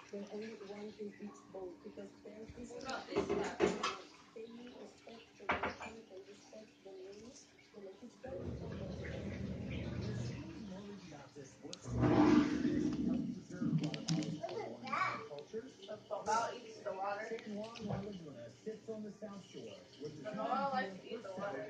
What about this one? The Papao eats the water. The Papao likes to eat the water.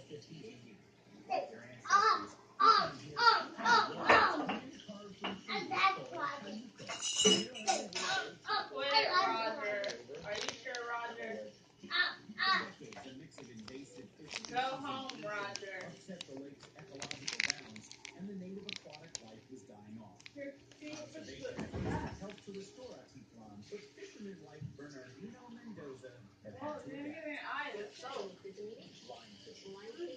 Quit, Roger. Are you sure, Roger? Go home, Roger. Here, see what fish well, you didn't give me an eye, the soap.